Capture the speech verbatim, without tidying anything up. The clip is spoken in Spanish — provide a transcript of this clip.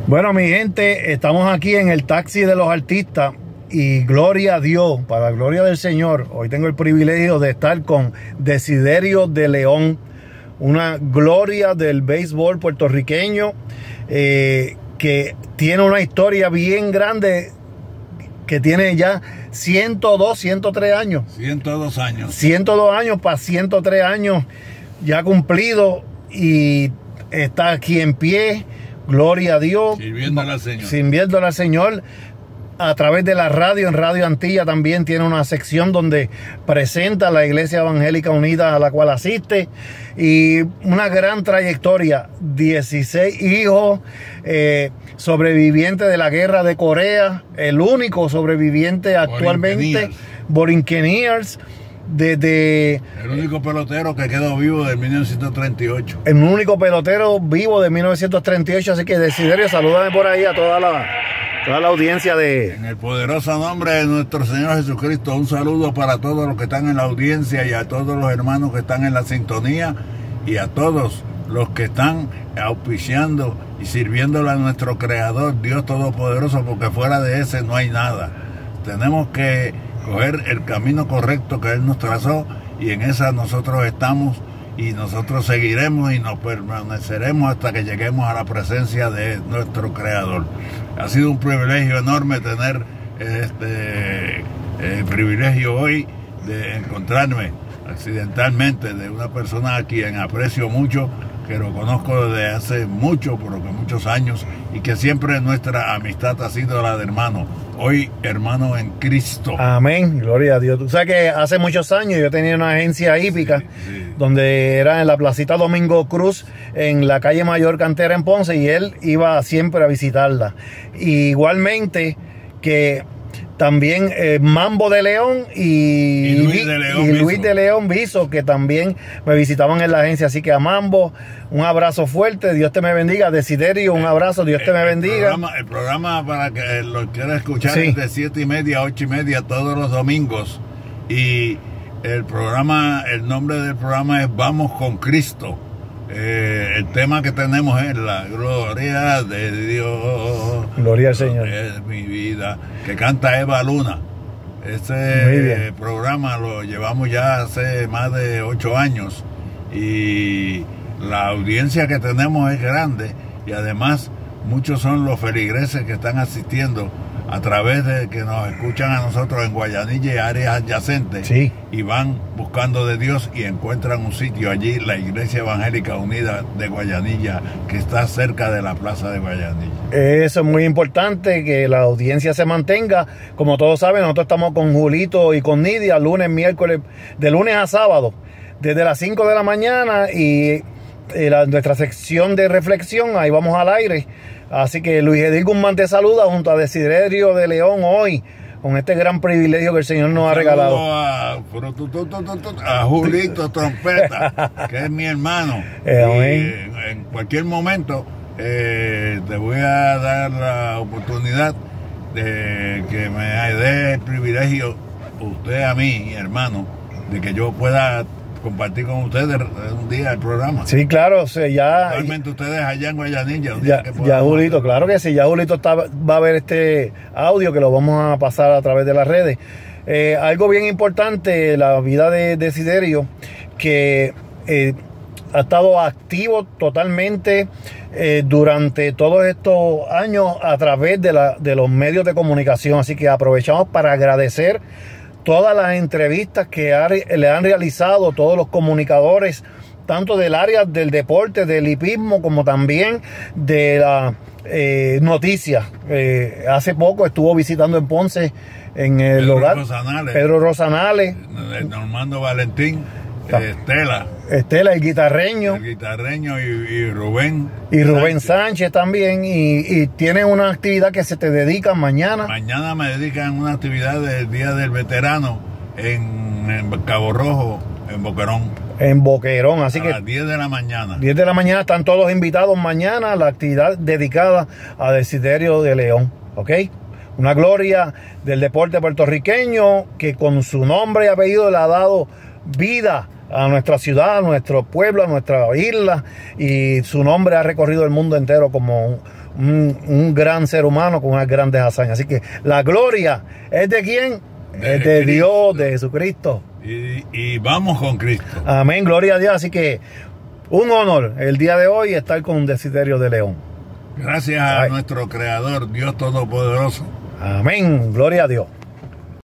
Bueno, mi gente, estamos aquí en el taxi de los artistas y gloria a Dios, para la gloria del Señor. Hoy tengo el privilegio de estar con Desiderio de León, una gloria del béisbol puertorriqueño eh, que tiene una historia bien grande, que tiene ya ciento dos, ciento tres años. ciento dos años. ciento dos años para ciento tres años ya cumplido, y está aquí en pie. Gloria a Dios. Sirviéndole al Señor. Sirviéndole al Señor a través de la radio. En Radio Antilla también tiene una sección donde presenta la Iglesia Evangélica Unida a la cual asiste. Y una gran trayectoria. dieciséis hijos, eh, sobreviviente de la guerra de Corea. El único sobreviviente actualmente. Borinqueniers. Desde el único pelotero que quedó vivo de mil novecientos treinta y ocho. El único pelotero vivo de mil novecientos treinta y ocho. Así que, Desiderio, salúdame por ahí a toda la, toda la audiencia de... En el poderoso nombre de nuestro Señor Jesucristo, un saludo para todos los que están en la audiencia y a todos los hermanos que están en la sintonía y a todos los que están auspiciando y sirviéndole a nuestro Creador, Dios Todopoderoso, porque fuera de ese no hay nada. Tenemos que coger el camino correcto que Él nos trazó, y en esa nosotros estamos, y nosotros seguiremos y nos permaneceremos hasta que lleguemos a la presencia de nuestro Creador. Ha sido un privilegio enorme tener este eh, privilegio hoy de encontrarme accidentalmente de una persona a quien aprecio mucho, que lo conozco desde hace mucho, pero que muchos años, y que siempre nuestra amistad ha sido la de hermano. Hoy, hermano en Cristo. Amén, gloria a Dios. Tú sabes que hace muchos años yo tenía una agencia hípica, sí, sí, donde era en la placita Domingo Cruz, en la calle Mayor Cantera en Ponce, y él iba siempre a visitarla. Y igualmente que también eh, Mambo de León y, y Luis de León, y Luis de León Viso, que también me visitaban en la agencia. Así que a Mambo, un abrazo fuerte, Dios te me bendiga. Desiderio, un abrazo, Dios te me bendiga. El programa, el programa para que lo quiera escuchar, sí, es de siete y media a ocho y media todos los domingos. Y el programa, el nombre del programa es Vamos con Cristo. Eh, el tema que tenemos es la gloria de Dios. Gloria al Señor. Es mi vida, que canta Eva Luna. Este programa lo llevamos ya hace más de ocho años, y la audiencia que tenemos es grande, y además muchos son los feligreses que están asistiendo a través de que nos escuchan a nosotros en Guayanilla y áreas adyacentes, sí, y van buscando de Dios y encuentran un sitio allí, la Iglesia Evangélica Unida de Guayanilla, que está cerca de la plaza de Guayanilla. Eso es muy importante, que la audiencia se mantenga. Como todos saben, nosotros estamos con Julito y con Nidia lunes, miércoles, de lunes a sábado, desde las cinco de la mañana, y eh, la, nuestra sección de reflexión, ahí vamos al aire. Así que Luis Edil Guzmán te saluda junto a Desiderio de León hoy, con este gran privilegio que el Señor nos ha regalado. A, a Julito Trompeta, que es mi hermano. Eh, y en cualquier momento eh, te voy a dar la oportunidad de que me dé el privilegio, usted a mí, mi hermano, de que yo pueda compartir con ustedes un día el programa. Sí, claro, o sea, ya... Realmente ustedes allá en Guayanilla. Ya, ya Julito, claro que sí, ya Julito está, va a ver este audio que lo vamos a pasar a través de las redes. Eh, algo bien importante, la vida de Desiderio, que eh, ha estado activo totalmente eh, durante todos estos años a través de, la, de los medios de comunicación, así que aprovechamos para agradecer todas las entrevistas que ha, le han realizado todos los comunicadores, tanto del área del deporte, del hipismo, como también de la eh, noticias. Eh, hace poco estuvo visitando en Ponce, en el Pedro hogar Rosanales, Pedro Rosanales, el Normando Valentín, eh, Estela. Estela, el guitarreño. El guitarreño y, y Rubén. Y Rubén Sánchez, Sánchez también. Y, y tienen una actividad que se te dedica mañana. Mañana me dedican una actividad del Día del Veterano en, en Cabo Rojo, en Boquerón. En Boquerón, así a que... A las diez de la mañana. diez de la mañana están todos invitados mañana a la actividad dedicada a Desiderio de León. ¿Ok? Una gloria del deporte puertorriqueño que con su nombre y apellido le ha dado vida a nuestra ciudad, a nuestro pueblo, a nuestra isla, y su nombre ha recorrido el mundo entero como un, un gran ser humano con unas grandes hazañas. Así que la gloria es de quién, de es de Cristo. Dios, de Jesucristo. Y, y vamos con Cristo. Amén, gloria a Dios. Así que un honor el día de hoy estar con Desiderio de León. Gracias a Ay. nuestro Creador, Dios Todopoderoso. Amén, gloria a Dios.